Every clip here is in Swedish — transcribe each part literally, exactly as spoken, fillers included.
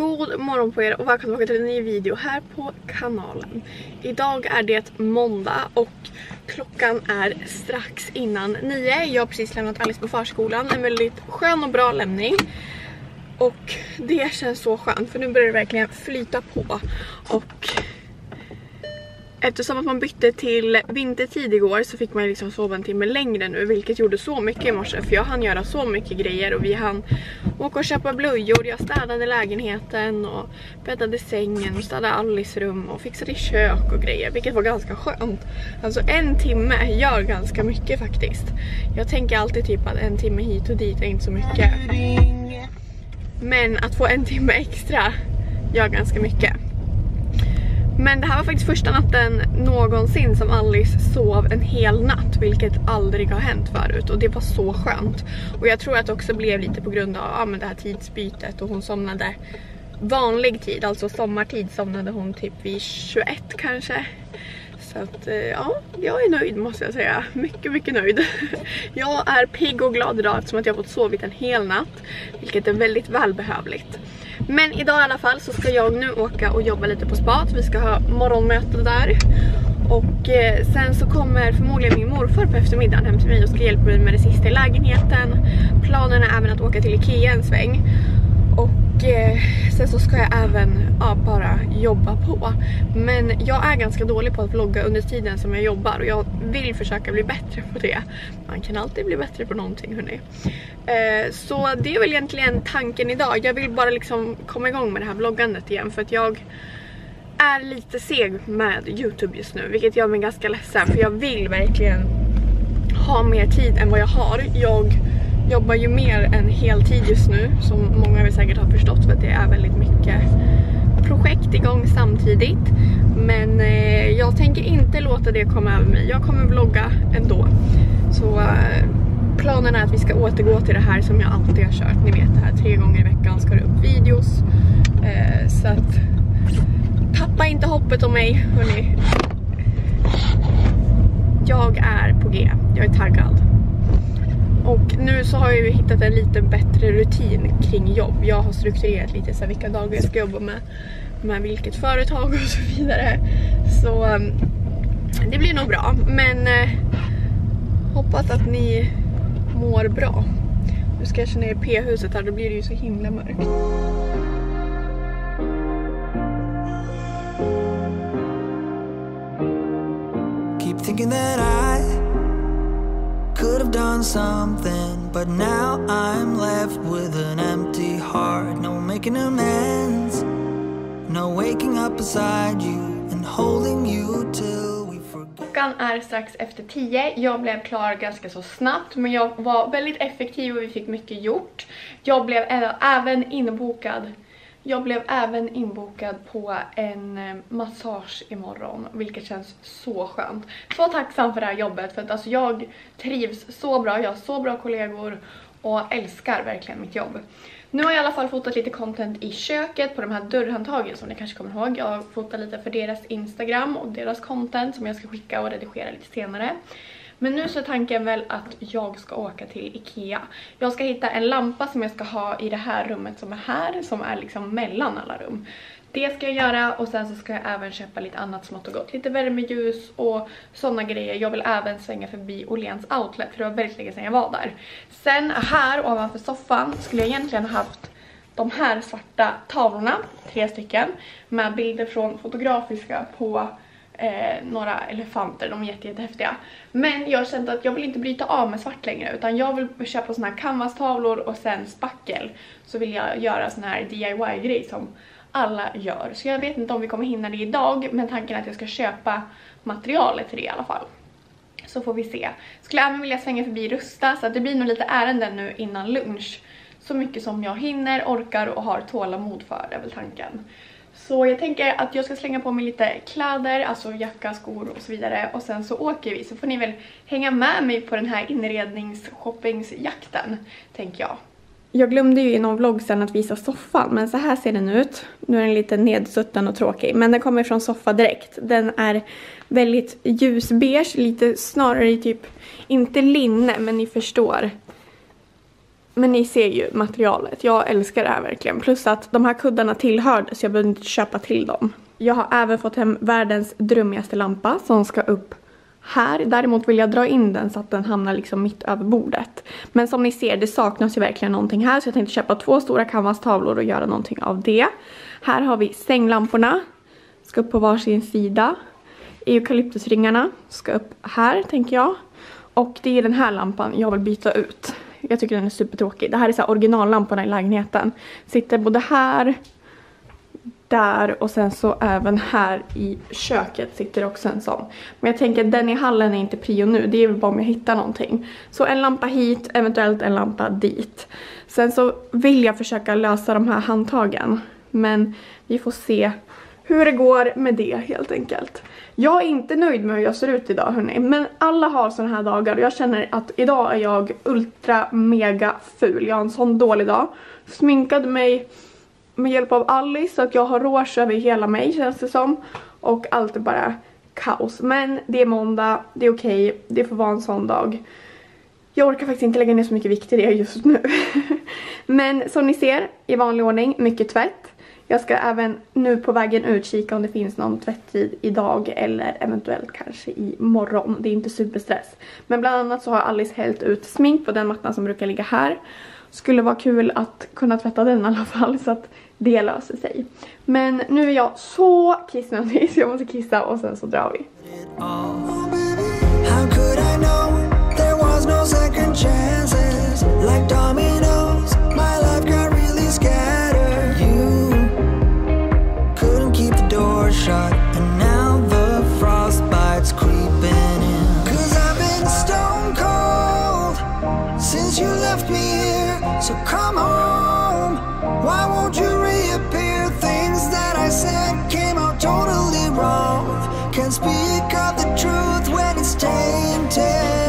God morgon på er och välkomna tillbaka till en ny video här på kanalen. Idag är det måndag och klockan är strax innan nio. Jag har precis lämnat Alice på förskolan. En väldigt skön och bra lämning. Och det känns så skönt för nu börjar det verkligen flyta på. Och eftersom att man bytte till vintertid igår så fick man liksom sova en timme längre nu, vilket gjorde så mycket i morse. För jag hann göra så mycket grejer och vi hann åka och köpa blöjor. Jag städade lägenheten och bäddade sängen och städade Alice rum och fixade kök och grejer, vilket var ganska skönt. Alltså en timme gör ganska mycket faktiskt. Jag tänker alltid typ att en timme hit och dit är inte så mycket. Men att få en timme extra gör ganska mycket. Men det här var faktiskt första natten någonsin som Alice sov en hel natt, vilket aldrig har hänt förut. Och det var så skönt. Och jag tror att det också blev lite på grund av ja, men det här tidsbytet. Och hon somnade vanlig tid, alltså sommartid somnade hon typ vid tjugoett kanske. Så att ja, jag är nöjd måste jag säga. Mycket, mycket nöjd. Jag är pigg och glad idag eftersom att jag har fått sovit en hel natt. Vilket är väldigt välbehövligt. Men idag i alla fall så ska jag nu åka och jobba lite på spat. Vi ska ha morgonmöte där. Och eh, sen så kommer förmodligen min morfar på eftermiddagen hem till mig och ska hjälpa mig med det sista i lägenheten. Planen är även att åka till Ikea en sväng. Och eh, sen så ska jag även ja, bara jobba på. Men jag är ganska dålig på att vlogga under tiden som jag jobbar. Och jag vill försöka bli bättre på det. Man kan alltid bli bättre på någonting, hörni. Eh, så det är väl egentligen tanken idag. Jag vill bara liksom komma igång med det här vloggandet igen. För att jag är lite seg med YouTube just nu. Vilket gör mig ganska ledsen. För jag vill verkligen ha mer tid än vad jag har. Jag jobbar ju mer än heltid just nu, som många väl säkert har förstått, för att det är väldigt mycket projekt igång samtidigt. Men eh, jag tänker inte låta det komma över mig. Jag kommer vlogga ändå. Så eh, planen är att vi ska återgå till det här som jag alltid har kört. Ni vet det här, tre gånger i veckan ska det upp videos. Eh, så att tappa inte hoppet om mig, hörni. Jag är på G. Jag är taggad. Och nu så har jag ju hittat en lite bättre rutin kring jobb. Jag har strukturerat lite så här vilka dagar jag ska jobba med, med vilket företag och så vidare. Så um, det blir nog bra. Men uh, hoppas att ni mår bra. Nu ska jag köra ner i P-huset här, då blir det ju så himla mörkt. Keep thinking that I could have done something, but now I'm left with an empty heart. No making amends, no waking up beside you and holding you till we forget. Klockan är strax efter tio. Jag blev klar ganska så snabbt, men jag var väldigt effektiv och vi fick mycket gjort. Jag blev även inbokad Jag blev även inbokad på en massage imorgon, vilket känns så skönt. Så tacksam för det här jobbet, för att alltså jag trivs så bra, jag har så bra kollegor och älskar verkligen mitt jobb. Nu har jag i alla fall fotat lite content i köket på de här dörrhandtagen som ni kanske kommer ihåg. Jag har fotat lite för deras Instagram och deras content som jag ska skicka och redigera lite senare. Men nu så är tanken väl att jag ska åka till Ikea. Jag ska hitta en lampa som jag ska ha i det här rummet som är här. Som är liksom mellan alla rum. Det ska jag göra och sen så ska jag även köpa lite annat smått och gott. Lite värmeljus och sådana grejer. Jag vill även svänga förbi Åhléns outlet för det var väldigt länge sedan jag var där. Sen här ovanför soffan skulle jag egentligen haft de här svarta tavlorna. Tre stycken. Med bilder från Fotografiska på Eh, några elefanter, de är jätte, jättehäftiga. Men jag kände att jag vill inte bryta av med svart längre, utan jag vill köpa såna här canvas-tavlor och sen spackel. Så vill jag göra sån här D I Y-grej som alla gör. Så jag vet inte om vi kommer hinna det idag, men tanken är att jag ska köpa materialet till det i alla fall. Så får vi se. Skulle även vilja svänga förbi Rusta, så att det blir nog lite ärenden nu innan lunch. Så mycket som jag hinner, orkar och har tålamod för, det är väl tanken. Så jag tänker att jag ska slänga på mig lite kläder, alltså jacka, skor och så vidare. Och sen så åker vi, så får ni väl hänga med mig på den här inredningsshoppingsjakten, tänker jag. Jag glömde ju i någon vlogg sen att visa soffan, men så här ser den ut. Nu är den lite nedsutten och tråkig, men den kommer från Soffa direkt. Den är väldigt ljusbeige, lite snarare typ, inte linne, men ni förstår. Men ni ser ju materialet. Jag älskar det här verkligen. Plus att de här kuddarna tillhörde så jag behövde inte köpa till dem. Jag har även fått hem världens drömmigaste lampa som ska upp här. Däremot vill jag dra in den så att den hamnar liksom mitt över bordet. Men som ni ser, det saknas ju verkligen någonting här. Så jag tänkte köpa två stora canvas-tavlor och göra någonting av det. Här har vi sänglamporna. Ska upp på varsin sida. Eukalyptusringarna ska upp här, tänker jag. Och det är den här lampan jag vill byta ut. Jag tycker den är supertråkig. Det här är så här originallamporna i lägenheten. Sitter både här, där och sen så även här i köket sitter också en sån. Men jag tänker att den i hallen är inte prio nu. Det är väl bara om jag hittar någonting. Så en lampa hit, eventuellt en lampa dit. Sen så vill jag försöka lösa de här handtagen. Men vi får se hur det går med det helt enkelt. Jag är inte nöjd med hur jag ser ut idag, hörni. Men alla har såna här dagar och jag känner att idag är jag ultra mega ful. Jag har en sån dålig dag. Sminkade mig med hjälp av Alice så att jag har rouge över hela mig, känns det som. Och allt är bara kaos. Men det är måndag, det är okej. Okay, det får vara en sån dag. Jag orkar faktiskt inte lägga ner så mycket vikt i det just nu. Men som ni ser, i vanlig ordning, mycket tvätt. Jag ska även nu på vägen ut kika om det finns någon tvätttid idag eller eventuellt kanske imorgon. Det är inte superstress. Men bland annat så har Alice hällt ut smink på den mattan som brukar ligga här. Skulle vara kul att kunna tvätta den i alla fall så att det löser sig. Men nu är jag så kissnödig så jag måste kissa och sen så drar vi. How could I know there was no second chances like dominoes, my life got really scattered. You couldn't keep the door shut and now the frostbite's creeping in. Cause I've been stone cold since you left me here, so come home. Why won't you reappear? Things that I said came out totally wrong. Can't speak of the truth when it's tainted.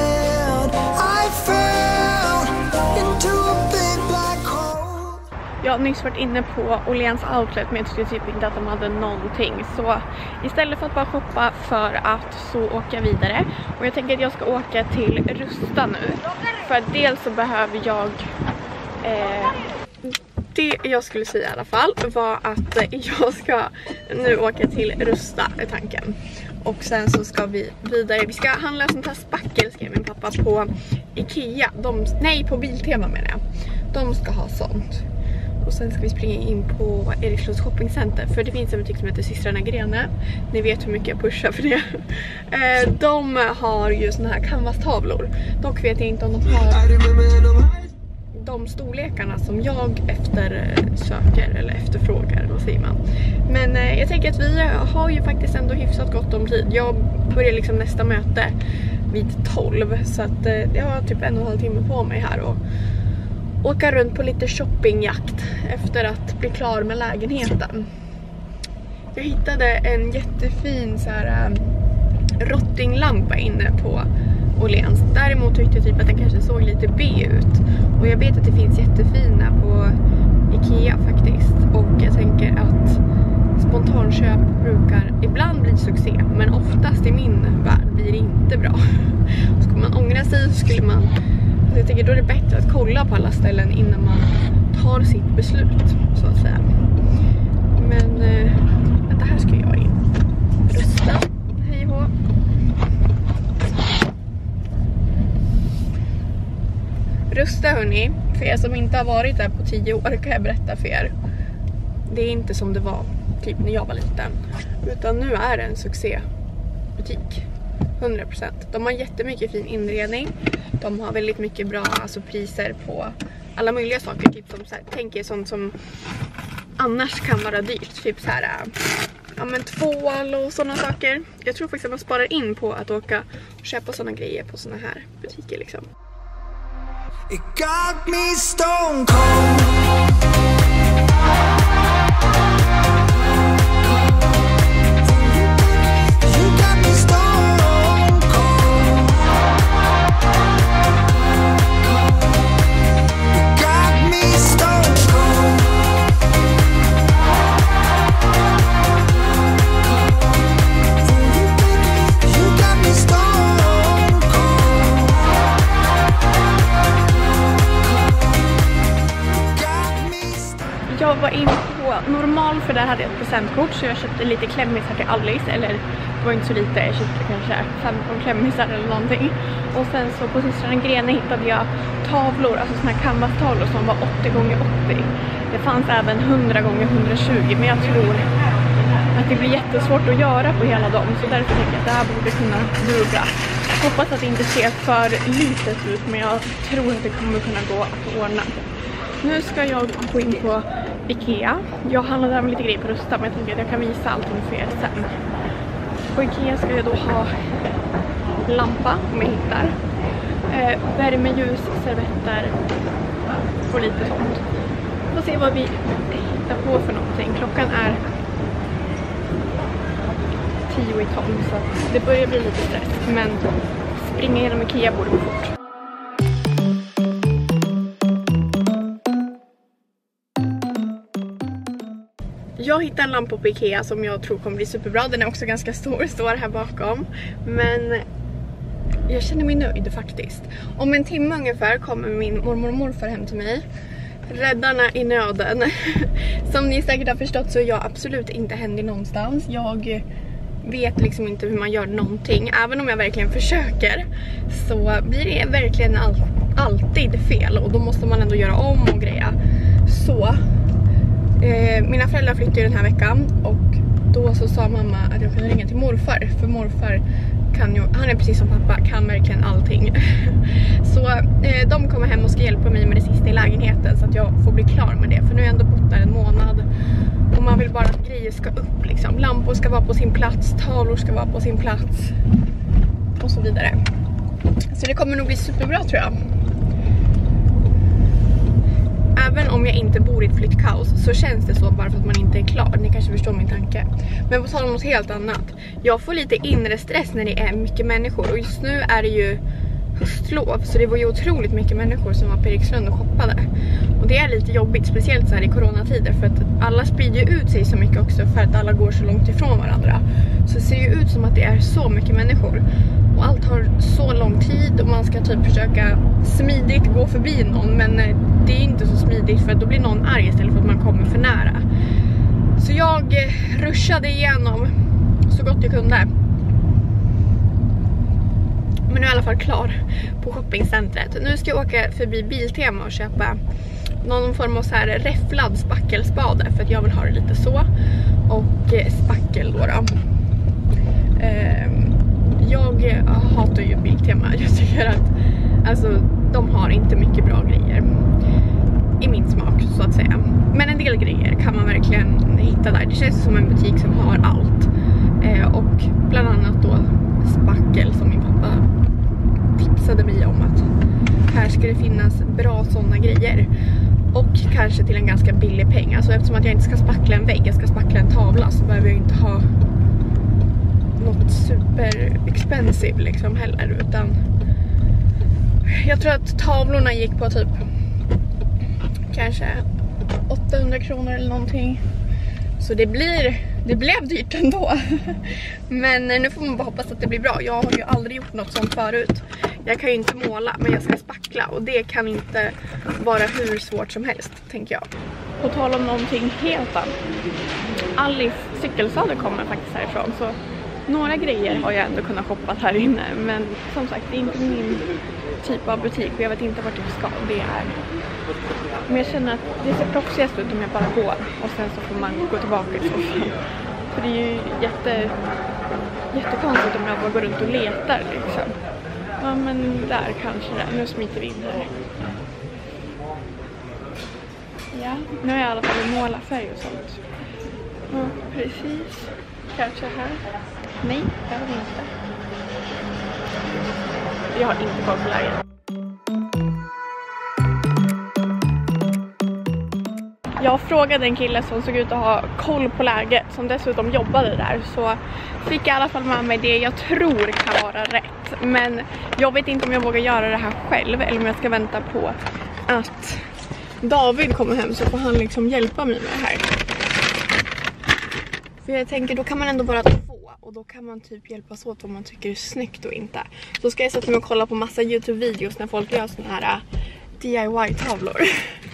I fell into a big black hole. Jag har nyss varit inne på Åhléns outlet men jag tyckte typ inte att de hade någonting. Så istället för att bara shoppa för att så åka vidare. Och jag tänker att jag ska åka till Rusta nu. För att dels så behöver jag... Eh, det jag skulle säga i alla fall var att jag ska nu åka till Rusta i tanken. Och sen så ska vi vidare. Vi ska handla sånt här spackel, skrev min pappa, på Ikea. De, nej, på Biltema menar jag. De ska ha sånt. Och sen ska vi springa in på Erikslunds shoppingcenter. För det finns en butik som heter Systrarna Grene. Ni vet hur mycket jag pushar för det. De har ju såna här canvas-tavlor. Dock vet jag inte om de har de storlekarna som jag eftersöker eller efterfrågar, vad säger man. Men eh, jag tänker att vi har ju faktiskt ändå hyfsat gott om tid. Jag börjar liksom nästa möte vid tolv, så att eh, jag har typ en och en halv timme på mig här och åka runt på lite shoppingjakt efter att bli klar med lägenheten. Jag hittade en jättefin så här äh, rottinglampa inne på Åhléns. Däremot tyckte jag typ att den kanske såg lite B ut. Och jag vet att det finns jättefina på Ikea faktiskt. Och jag tänker att spontanköp brukar ibland bli succé. Men oftast i min värld blir det inte bra. Skulle man ångra sig så skulle man... Alltså jag tänker då är det bättre att kolla på alla ställen innan man tar sitt beslut, så att säga. Men äh, det här ska jag in. Rusta. Hej hå. Rusta hörni, för er som inte har varit där på tio år kan jag berätta för er. Det är inte som det var typ när jag var liten. Utan nu är det en succébutik. hundra procent. De har jättemycket fin inredning. De har väldigt mycket bra alltså, priser på alla möjliga saker. Typ som så här, tänk er sånt som annars kan vara dyrt. Typ så här, ja men tvål och sådana saker. Jag tror faktiskt att man sparar in på att åka och köpa sådana grejer på sådana här butiker liksom. It got me stone cold. You got me stone cold. You got me stone cold. You got me stone cold. dem för där hade jag ett presentkort, så jag köpte lite klämmisar till Alice, eller det var inte så lite, jag köpte kanske femton klämmisar eller någonting. Och sen så på systrarna Grene hittade jag tavlor, alltså såna här canvas-tavlor som var åttio gånger åttio. Det fanns även hundra gånger hundratjugo, men jag tror att det blir jättesvårt att göra på hela dem, så därför tänker jag att det här borde kunna duga. Hoppas att det inte ser för litet ut, men jag tror att det kommer kunna gå att ordna. Nu ska jag gå in på Ikea. Jag handlade där med lite grejer på Rusta, men jag tänker att jag kan visa allting för er sen. På Ikea ska jag då ha lampa om jag hittar. Eh, värmeljus, servetter och lite sånt. Får se vad vi hittar på för någonting. Klockan är tio i tolv, så det börjar bli lite stress. Men springa genom Ikea borde gå fort. Jag hittade en lampa på Ikea som jag tror kommer bli superbra. Den är också ganska stor, står här bakom. Men jag känner mig nöjd faktiskt. Om en timme ungefär kommer min mormor och morfar hem till mig. Räddarna i nöden. Som ni säkert har förstått så är jag absolut inte händig någonstans. Jag vet liksom inte hur man gör någonting. Även om jag verkligen försöker så blir det verkligen all, alltid fel. Och då måste man ändå göra om och greja. Så eh, mina föräldrar flyttade ju den här veckan. Och då så sa mamma att jag kunde ringa till morfar. För morfar kan ju, han är precis som pappa, kan verkligen allting. Så eh, de kommer hem och ska hjälpa mig med det sista i lägenheten. Så att jag får bli klar med det. För nu har jag ändå bott där en månad. Och man vill bara att grejer ska upp liksom. Lampor ska vara på sin plats, tavlor ska vara på sin plats. Och så vidare. Så det kommer nog bli superbra tror jag. Även om jag inte bor i ett flyttkaos så känns det så bara för att man inte är klar. Ni kanske förstår min tanke. Men på tal om något helt annat. Jag får lite inre stress när det är mycket människor. Och just nu är det ju höstlov. Så det var ju otroligt mycket människor som var på Erikslund och shoppade. Och det är lite jobbigt, speciellt så här i coronatider. För att alla sprider ju ut sig så mycket också för att alla går så långt ifrån varandra. Så det ser ju ut som att det är så mycket människor. Och allt har så lång tid och man ska typ försöka smidigt gå förbi någon. Men det är inte så smidigt för att då blir någon arg istället för att man kommer för nära. Så jag ruschade igenom så gott jag kunde. Men nu är jag i alla fall klar på shoppingcentret. Nu ska jag åka förbi Biltema och köpa någon form av så här räfflad spackelspade. För att jag vill ha det lite så. Och spackel då då. Jag hatar ju Biltema. Jag tycker att alltså, de har inte mycket bra grejer. I min smak så att säga. Men en del grejer kan man verkligen hitta där. Det känns som en butik som har allt. Och bland annat då spackel som min pappa tipsade mig om att här ska det finnas bra sådana grejer. Och kanske till en ganska billig peng. Alltså eftersom att jag inte ska spackla en vägg, jag ska spackla en tavla, så behöver jag inte ha något super expensive liksom heller. Utan jag tror att tavlorna gick på typ kanske åttahundra kronor eller någonting. Så det blir, det blev dyrt ändå. Men nu får man bara hoppas att det blir bra. Jag har ju aldrig gjort något sånt förut. Jag kan ju inte måla, men jag ska spackla. Och det kan inte vara hur svårt som helst, tänker jag. På tal om någonting helt annat. Alice cykelsadel kommer faktiskt härifrån. Så några grejer har jag ändå kunnat shoppa här inne. Men som sagt, det är inte min typ av butik. Och jag vet inte vart jag ska. Det är... Men jag känner att det ser proffsigast ut om jag bara går. Och sen så får man gå tillbaka i soffan. För det är ju jätte, jättekonstigt om jag bara går runt och letar liksom. Ja men där kanske det. Nu smiter vi in här. Ja, nu har jag i alla fall en målarfärg och sånt. Ja, precis. Kanske här. Nej, det har vi inte. Jag har inte koll på läget. Jag frågade en kille som såg ut att ha koll på läget, som dessutom jobbade där, så fick jag i alla fall med mig det jag tror kan vara rätt. Men jag vet inte om jag vågar göra det här själv eller om jag ska vänta på att David kommer hem, så får han liksom hjälpa mig med det här. För jag tänker, då kan man ändå vara två och då kan man typ hjälpas åt vad man tycker är snyggt och inte. Så ska jag sätta mig och kolla på massa YouTube-videos när folk gör såna här D I Y-tavlor.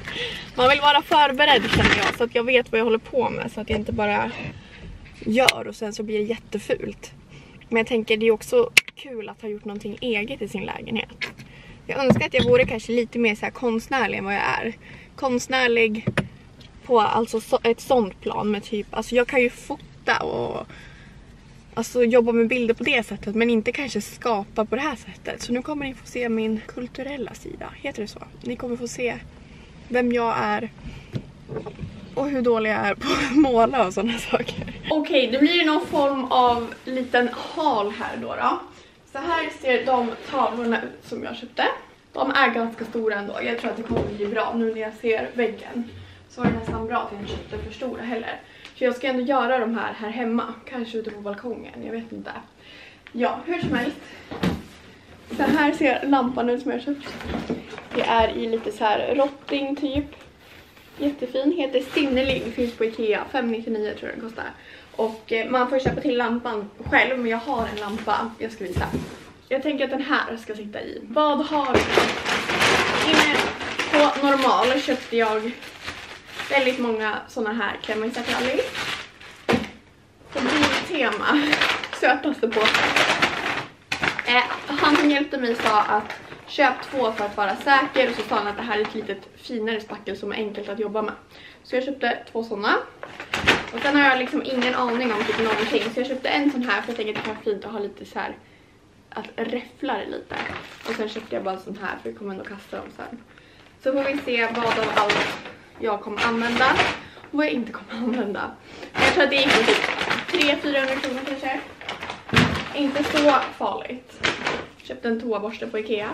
Man vill vara förberedd känner jag, så att jag vet vad jag håller på med. Så att jag inte bara gör och sen så blir det jättefult. Men jag tänker det är också kul att ha gjort någonting eget i sin lägenhet. Jag önskar att jag vore kanske lite mer så här konstnärlig än vad jag är. Konstnärlig på alltså så, ett sånt plan med typ, alltså jag kan ju fota och alltså jobba med bilder på det sättet, men inte kanske skapa på det här sättet. Så nu kommer ni få se min kulturella sida, heter det så? Ni kommer få se vem jag är och hur dålig jag är på att måla och sådana saker. Okej, okay, det blir någon form av liten hal här då då. Så här ser de tavlorna ut som jag köpte. De är ganska stora ändå. Jag tror att det kommer bli bra nu när jag ser väggen. Så var det nästan bra att jag inte köpte för stora heller. För jag ska ändå göra de här här hemma. Kanske ute på balkongen, jag vet inte. Ja, hur som helst. Så här ser lampan ut som jag köpt. Det är i lite så här rotting typ. Jättefin, heter Sinnelig, finns på Ikea, fem nittionio tror jag den kostar. Och eh, man får köpa till lampan själv, men jag har en lampa, jag ska visa. Jag tänker att den här ska sitta i. Vad har jag? Inne på normal köpte jag väldigt många såna här klämmar till Alice. Så blir tema sötaste påsen. Eh, han som hjälpte mig sa att köp två för att vara säker, och så sa han att det här är ett litet finare spackel som är enkelt att jobba med. Så jag köpte två sådana. Och sen har jag liksom ingen aning om typ någonting, så jag köpte en sån här för jag tänkte att det kan vara fint att ha lite så här, att räffla det lite. Och sen köpte jag bara en sån här för jag kommer ändå kasta dem sen. Så får vi se vad av allt jag kommer använda och vad jag inte kommer använda. Men jag tror att det gick på typ tre till fyrahundra kronor kanske. Inte så farligt. Köpte en toaborste på Ikea.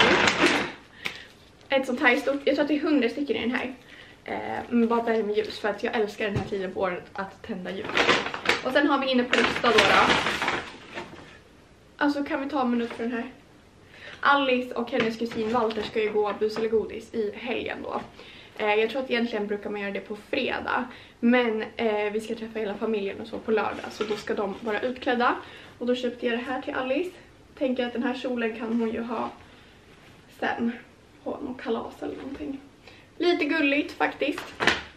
Ett sånt här stort, jag tror att det är hundra stycken i den här. Eh, men bara börja med ljus för att jag älskar den här tiden på året att tända ljus. Och sen har vi inne på Rusta då då. Alltså kan vi ta en minut för den här? Alice och hennes kusin Walter ska ju gå bus eller godis i helgen då. Eh, jag tror att egentligen brukar man göra det på fredag. Men eh, vi ska träffa hela familjen och så på lördag. Så då ska de vara utklädda. Och då köpte jag det här till Alice. Tänker att den här kjolen kan hon ju ha sen på någon kalas eller någonting. Lite gulligt faktiskt.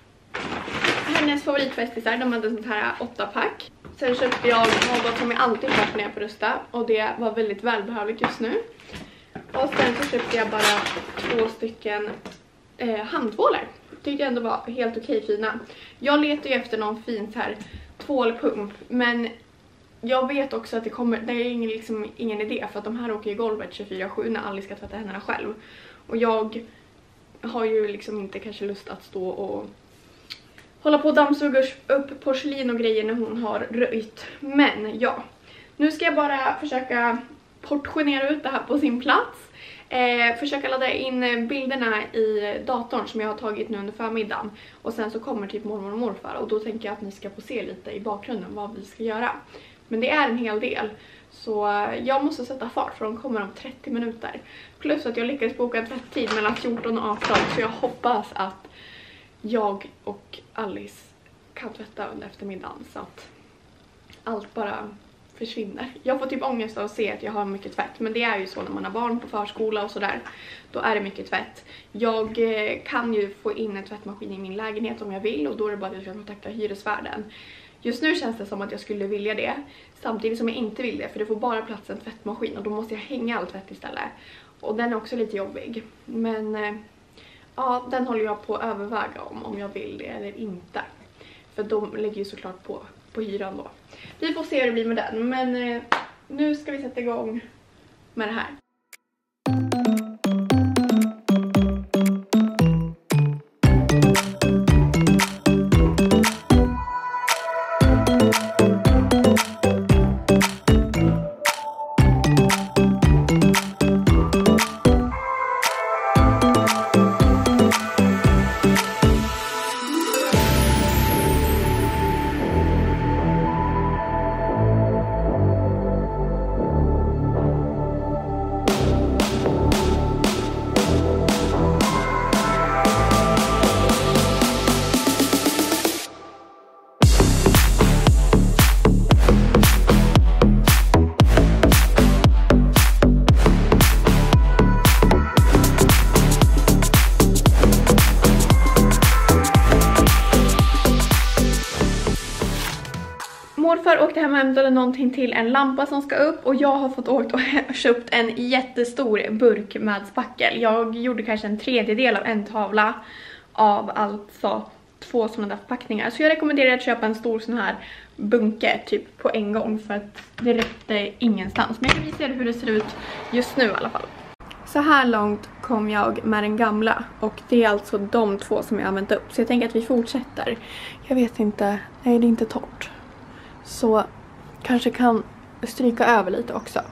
Hennes favoritfestisar, de hade sånt här åtta pack. Sen köpte jag något som jag alltid köper när jag på Rusta. Och det var väldigt välbehövligt just nu. Och sen så köpte jag bara två stycken eh, handtvålar. Tyckte jag ändå var helt okej fina. Jag letar ju efter någon fin så här tvålpump. Men jag vet också att det kommer, det är ingen, liksom, ingen idé. För att de här åker i golvet tjugofyra sju när Alice ska tvätta händerna själv. Och jag har ju liksom inte kanske lust att stå och hålla på och dammsuga upp porslin och grejer när hon har röjt. Men ja, nu ska jag bara försöka portionera ut det här på sin plats. Eh, försöka ladda in bilderna i datorn som jag har tagit nu under förmiddagen. Och sen så kommer typ mormor och morfar. Och då tänker jag att ni ska få se lite i bakgrunden vad vi ska göra. Men det är en hel del. Så jag måste sätta fart för de kommer om trettio minuter. Plus att jag lyckades boka en tvätttid mellan fjorton och arton. Så jag hoppas att jag och Alice kan tvätta under eftermiddagen. Så att allt bara försvinner. Jag får typ ångest av att se att jag har mycket tvätt. Men det är ju så när man har barn på förskola och sådär. Då är det mycket tvätt. Jag kan ju få in en tvättmaskin i min lägenhet om jag vill. Och då är det bara att jag ska kontakta hyresvärden. Just nu känns det som att jag skulle vilja det. Samtidigt som jag inte vill det. För det får bara plats en tvättmaskin. Och då måste jag hänga all tvätt istället. Och den är också lite jobbig. Men ja, den håller jag på att överväga om. Om jag vill det eller inte. För de lägger ju såklart på, på hyran då. Vi får se hur det blir med den. Men nu ska vi sätta igång med det här. Morfar åkte hem och hämtade någonting till en lampa som ska upp. Och jag har fått åkt och köpt en jättestor burk med spackel. Jag gjorde kanske en tredjedel av en tavla av alltså två sådana där förpackningar. Så jag rekommenderar att köpa en stor sån här bunke typ på en gång. För att det räckte ingenstans. Men jag kan visa er hur det ser ut just nu i alla fall. Så här långt kom jag med den gamla. Och det är alltså de två som jag har använt upp. Så jag tänker att vi fortsätter. Jag vet inte. Nej, det är inte torrt. Så kanske kan stryka över lite också.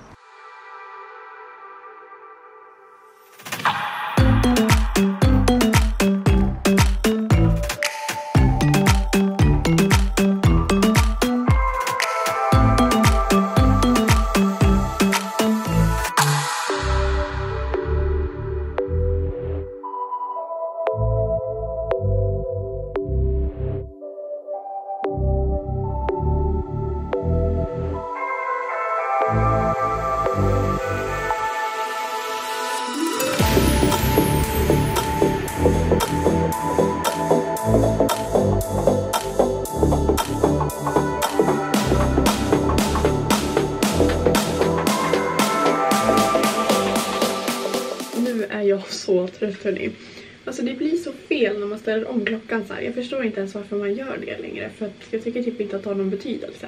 Så trött hörni. Alltså det blir så fel när man ställer om klockan så här. Jag förstår inte ens varför man gör det längre. För att jag tycker typ inte att det har någon betydelse.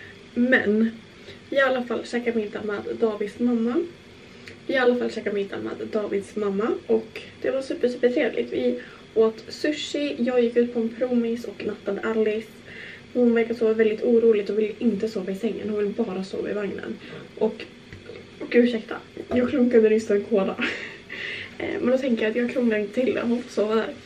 Men i alla fall käkar middag med Davids mamma. I alla fall käkar middag med Davids mamma. Och det var super super trevligt. Vi åt sushi. Jag gick ut på en promis och nattade Alice. Hon verkar sova väldigt oroligt och vill inte sova i sängen. Hon vill bara sova i vagnen. Och, och ursäkta, jag klunkade nyss en kola. Men då tänker jag att jag krånglar inte till det. Hon får sova där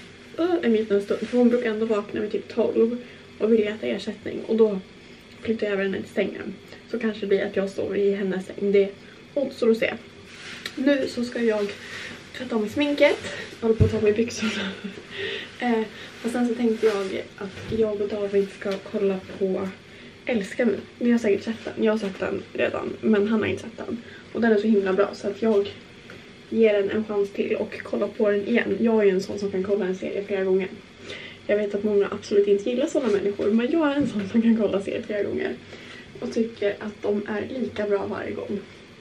en liten stund. För hon brukar ändå vakna vid typ tolv och vill äta ersättning. Och då flyttar jag över henne till sängen. Så kanske det blir att jag sover i hennes säng. Det återstår att se. Nu så ska jag tvätta om i sminket. Jag håller på att ta mig byxorna. eh, och sen så tänkte jag att jag och David ska kolla på Älskar mig. Ni har säkert sett den. Jag har sett den redan. Men han har inte sett den. Och den är så himla bra så att jag ger den en chans till och kolla på den igen. Jag är en sån som kan kolla en serie flera gånger. Jag vet att många absolut inte gillar sådana människor. Men jag är en sån som kan kolla serier flera gånger. Och tycker att de är lika bra varje gång.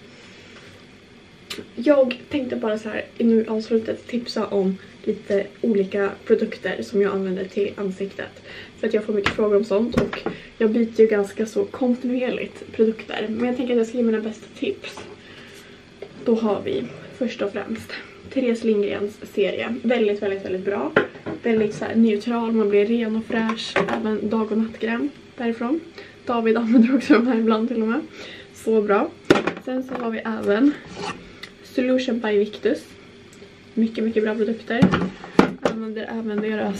Jag tänkte bara så här nu avslutet tipsa om lite olika produkter som jag använder till ansiktet. För att jag får mycket frågor om sånt och jag byter ju ganska så kontinuerligt produkter. Men jag tänker att jag ska ge mina bästa tips. Då har vi först och främst Therese Lindgrens serie. Väldigt, väldigt, väldigt bra. Väldigt så här neutral, man blir ren och fräsch. Även dag- och nattkräm därifrån. David använder också de här ibland till och med. Så bra. Sen så har vi även Solution by Victus. Mycket, mycket bra produkter. Jag använder även deras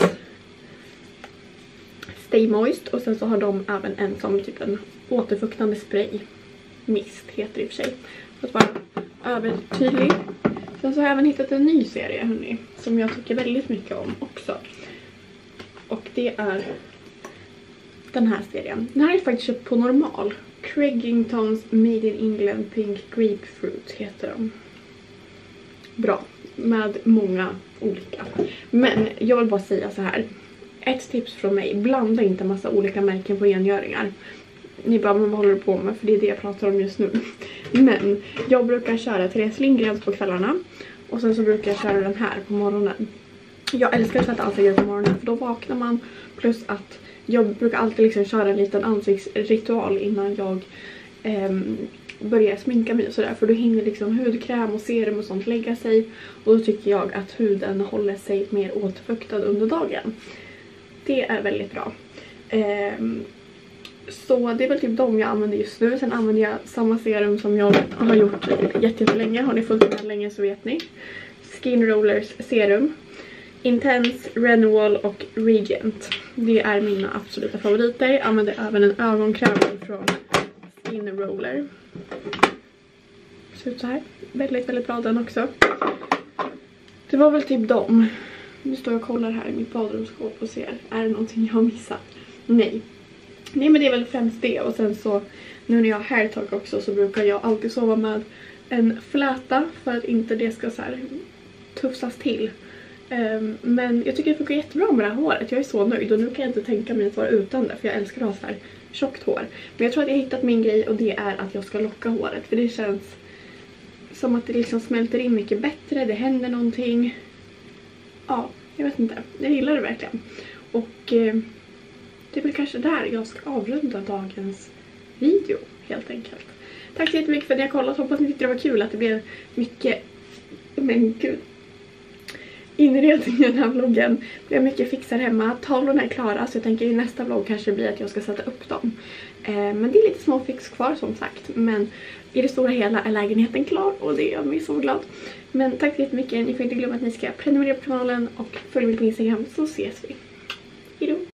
Stay Moist. Och sen så har de även en som typ en återfuktande spray. Mist heter det i och för sig. För att vara övertydlig. Sen så har jag även hittat en ny serie hörni, som jag tycker väldigt mycket om också. Och det är den här serien. Den här är faktiskt köpt på normal. Craigingtons Made in England Pink Grapefruit heter de. Bra. Med många olika. Men jag vill bara säga så här. Ett tips från mig. Blanda inte en massa olika märken på rengöringar. Ni bara, men vad håller du på med? För det är det jag pratar om just nu. Men jag brukar köra Therese Lindgrens på kvällarna. Och sen så brukar jag köra den här på morgonen. Jag älskar att tvätta ansiktet på morgonen. För då vaknar man. Plus att jag brukar alltid liksom köra en liten ansiktsritual innan jag eh, börjar sminka mig och sådär. För då hinner liksom hudkräm och serum och sånt lägga sig. Och då tycker jag att huden håller sig mer återfuktad under dagen. Det är väldigt bra. Eh, Så det är väl typ de jag använder just nu. Sen använder jag samma serum som jag har gjort jättelänge. Har ni följt med länge så vet ni. Skin Rollers serum. Intense, Renewal och Regent. Det är mina absoluta favoriter. Jag använder även en ögonkräm från Skin Roller. Ser ut så här. Väldigt, väldigt bra den också. Det var väl typ de. Nu står jag och kollar här i mitt badrumsskåp och ser. Är det någonting jag har missat? Nej. Nej men det är väl främst det. Och sen så nu när jag har hair talk också så brukar jag alltid sova med en fläta. För att inte det ska så här tufsas till. Um, men jag tycker det funkar jättebra med det här håret. Jag är så nöjd och nu kan jag inte tänka mig att vara utan det. För jag älskar att ha så här tjockt hår. Men jag tror att jag har hittat min grej och det är att jag ska locka håret. För det känns som att det liksom smälter in mycket bättre. Det händer någonting. Ja, jag vet inte. Jag gillar det verkligen. Och eh, det är väl kanske där jag ska avrunda dagens video helt enkelt. Tack så jättemycket för att ni har kollat. Hoppas ni tyckte det var kul att det blev mycket... Men gud. Inredning i den här vloggen. Det blev mycket fixar hemma. Tavlorna är klara så jag tänker i nästa vlogg kanske det blir att jag ska sätta upp dem. Eh, men det är lite små fix kvar som sagt. Men i det stora hela är lägenheten klar och det gör mig så glad. Men tack så jättemycket. Ni får inte glömma att ni ska prenumerera på kanalen och följa mig på Instagram så ses vi.